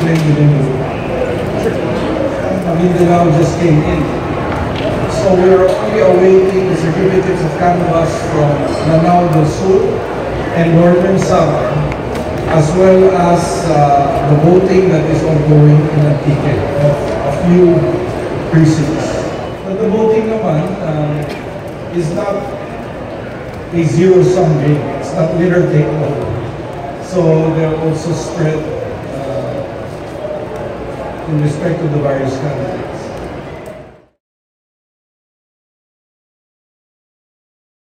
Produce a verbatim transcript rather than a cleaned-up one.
explain to them. Maguindanao just came in. So we are only awaiting the certificates of canvas from Lanao del Sur and Northern Samar, as well as uh, the voting that is ongoing in Antique of a few precincts. But the voting naman uh, is not a zero-sum game. It's not winner take all. So they're also spread uh, in respect to the various candidates.